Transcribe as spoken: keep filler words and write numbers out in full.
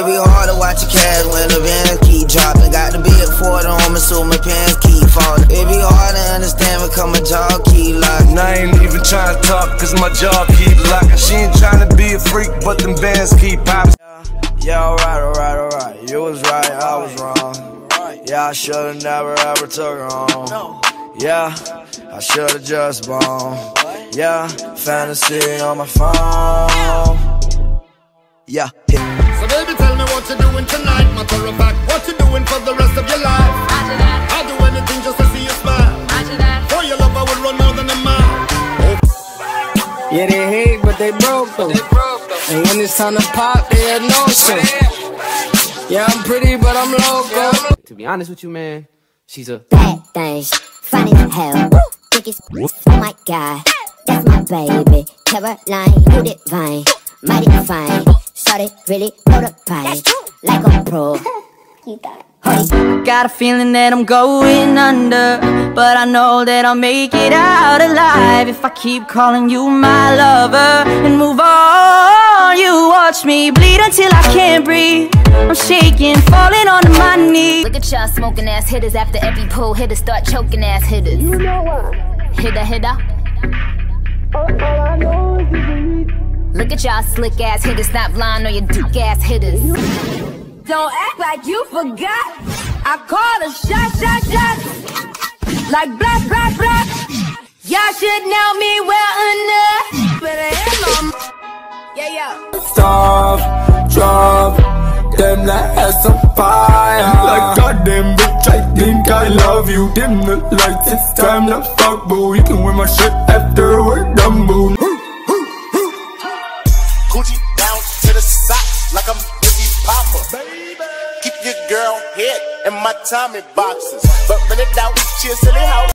It be hard to watch your cash when the bands keep dropping. Got the big Ford on me, so my pants keep falling. It be hard to understand because my jaw keep locking. And I ain't even trying to talk cause my jaw keep locking. She ain't trying to be a freak, but them bands keep popping. Yeah, alright, alright, alright. You was right, I was wrong. Yeah, I should've never ever took her home. Yeah, I should've just blown. Yeah, fantasy on my phone. Yeah. So baby, tell me what you're doing tonight. Matter of fact, what you doing for the rest of your life. Roger that. I'll do anything just to see you smile. Roger that. For your love I would run more than a mile. Oh. Yeah, they hate, but they broke though. And when it's time to pop, they had no show. Yeah, I'm pretty, but I'm loco. To be honest with you, man, she's a bad thing, funny as hell. Biggest, oh my god, that's my baby. Caroline, you divine, mighty fine. Shawty really know the pipe, like a pro. Got a feeling that I'm going under, but I know that I'll make it out alive if I keep calling you my lover and move on. You watch me bleed until I can't breathe. I'm shaking, falling onto my knees. Look at y'all smoking ass hitters after every pull hitters start choking ass hitters. You know what? Hitter, hitter. All, all I know is you. Look at y'all slick ass hitters, not blind or your duke ass hitters. Don't act like you forgot. I called a shot, shot, shot. Like black, black, black. Y'all should know me well enough. But I am on. Yeah, yeah. Stop, drop, them that has some fire. Like goddamn bitch, I think I love you. Dim the lights, it's time to fuck, boo. You can wear my shit after we're done, boo. Gucci down to the socks like I'm Biggie Papa. Keep your girl head in my Tommy boxes, but when it out, she a silly hoe.